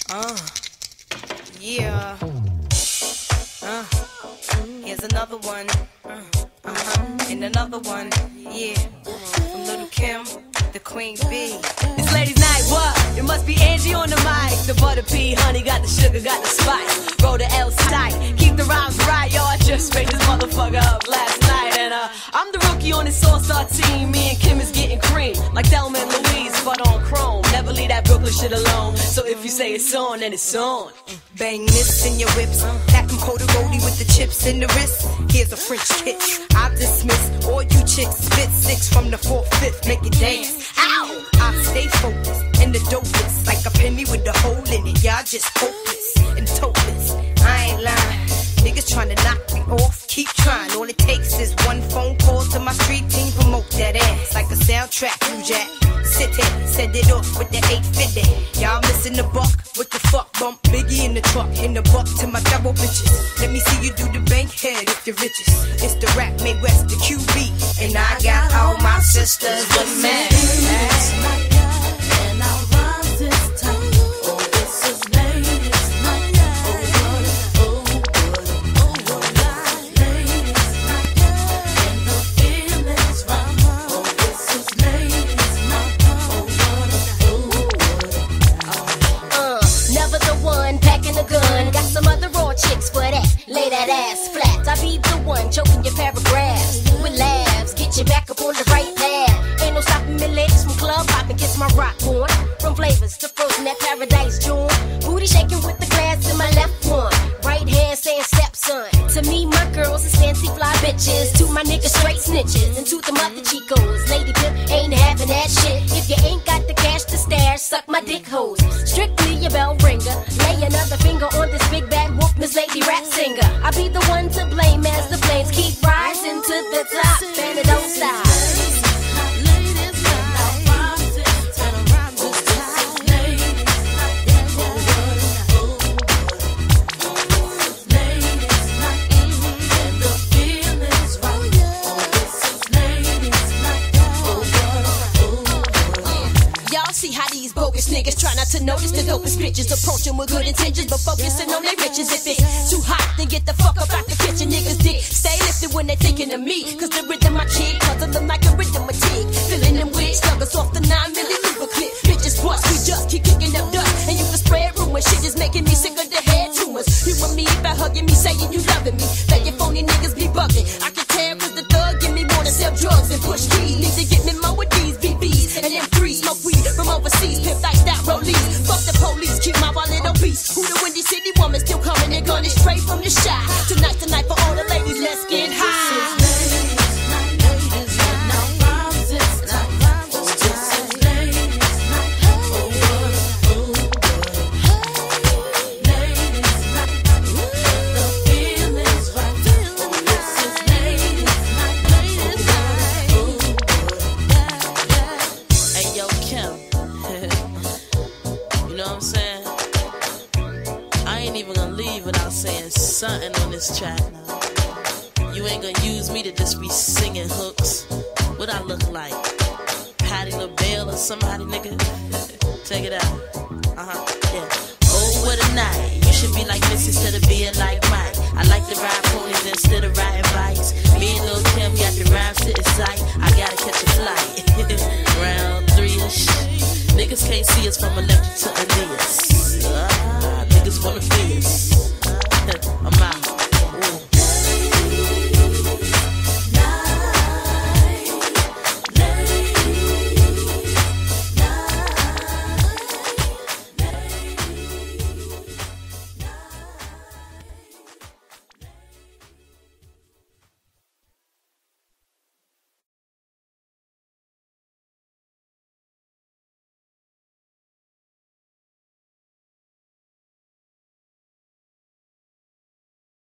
Yeah. Here's another one. And another one. Yeah. From Little Kim, the Queen Bee. It's ladies' night, what? It must be Angie on the mic. The butter pea, honey, got the sugar, got the spice. Roll the L tight, keep the rhymes right, yo. I just made this motherfucker up last night. And I'm the rookie on this all-star team. Me and Kim is getting cream, like Thelma and Louise, but on chrome. Never leave that Brooklyn shit alone. So if you say it's on, then it's on. Bang this in your whips. That them cold roadie with the chips in the wrist. Here's a French kiss. I dismiss all you chicks. Spit 6 from the 4th, 5th. Make it dance. Ow! I stay focused and the dopest. Like a penny with a hole in it. Y'all just hopeless and topless. I ain't lying. Niggas tryna knock me off. Keep trying. All it takes is one phone call to my street team. Promote that ass like a soundtrack. You jack. Sit here, set it off with the 850. Y'all missing the buck, what the fuck? Bump Biggie in the truck, in the buck to my double bitches. Let me see you do the bank head if you're richest. It's the rap made West, the QB. And I got all my sisters with me. And I'll rise this time. Oh, this is ladies' night. Oh, what a ladies' night. And the feeling's right. Oh, this is ladies' night. Never the one packing a gun. Got some other raw chicks for that. Lay that ass flat. I be the one choking your paragraphs with laughs. Get you back up on the right path. Ain't no stopping me legs from club hopping. Gets my rock on. From flavors to frozen that paradise joint. Booty shaking with the glass in my left one. Right hand saying stepson. To me, my girls is fancy fly bitches. To my niggas straight snitches. And to the mother chicos. Lady pimp ain't having that shit. If you ain't got the cash to stash, suck my dick hose. Strictly your bell ringer. Lay another finger on this big bad whoop, Miss Lady Rap Singer. I be the one to blame as the flames keep rising to the top. And it don't stop. See how these bogus niggas try not to notice the dopest bitches approaching with good intentions, but focusing on their riches. If it's too hot, then get the fuck up out the kitchen. Niggas dick stay lifted when they thinking of me, cause the rhythm I kick puzzle them like a rhythm of tick. Filling them with sluggers off the 9mm clip. Bitches bust, we just keep kicking up dust, and you can spread rumors. Shit is making me sick of the head tumors. You and me by hugging me, saying you loving me. Bet your phony niggas be bugging. I can tell cause the thug give me more to sell drugs and push keys. Need to get me more with these BBs and them threes. Smoke weed from overseas, pimp like that rollies. Fuck the police, keep my wallet obese. Who the Windy City woman still coming and gunning straight from the shot. Tonight's the night for all the ladies, let's get high. Something on this track now. You ain't gonna use me to just be singing hooks. What I look like? Patti LaBelle or somebody, nigga? Check it out. Yeah. Oh, what a night. You should be like this instead of being like Mike. I like to ride ponies instead of riding bikes. Me and Lil' Kim got the rhymes to sight. I gotta catch a flight. Round 3-ish. Niggas can't see us from Electric to Aeneas.